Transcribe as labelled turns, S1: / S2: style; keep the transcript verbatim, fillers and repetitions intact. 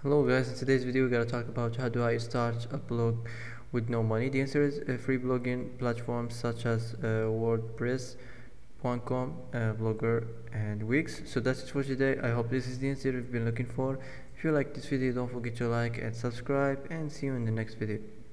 S1: Hello guys, in today's video we're gonna talk about how do I start a blog with no money. The answer is uh, free blogging platforms such as uh, WordPress dot com, uh, Blogger and Wix. So that's it for today. I hope this is the answer you've been looking for. If you like this video, don't forget to like and subscribe, and see you in the next video.